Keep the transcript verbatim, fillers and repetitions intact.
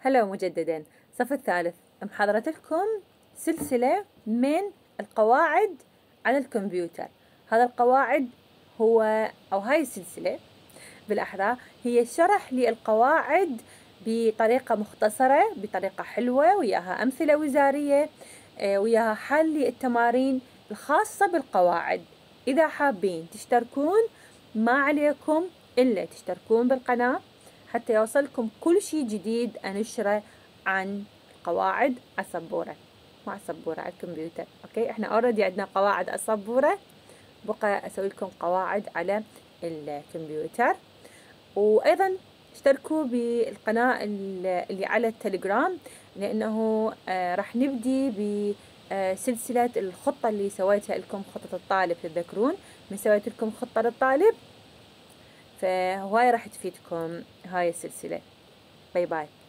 هلا مجددا. الصف الثالث محاضرة لكم سلسلة من القواعد على الكمبيوتر. هذا القواعد هو أو هاي السلسلة بالأحرى هي شرح للقواعد بطريقة مختصرة، بطريقة حلوة، وياها أمثلة وزارية، وياها حل للتمارين الخاصة بالقواعد. إذا حابين تشتركون ما عليكم إلا تشتركون بالقناة حتى يوصلكم كل شيء جديد أنشره عن قواعد على السبورة، مع السبورة على الكمبيوتر. أوكي، إحنا أوريدي عندنا قواعد على السبورة، بقى أسوي لكم قواعد على الكمبيوتر. وأيضا اشتركوا بالقناة اللي على التليجرام، لأنه آه راح نبدي بسلسلة الخطة اللي سويتها لكم، خطة الطالب. تتذكرون من سويت لكم خطة للطالب؟ فهواي راح تفيدكم هاي السلسلة. باي باي.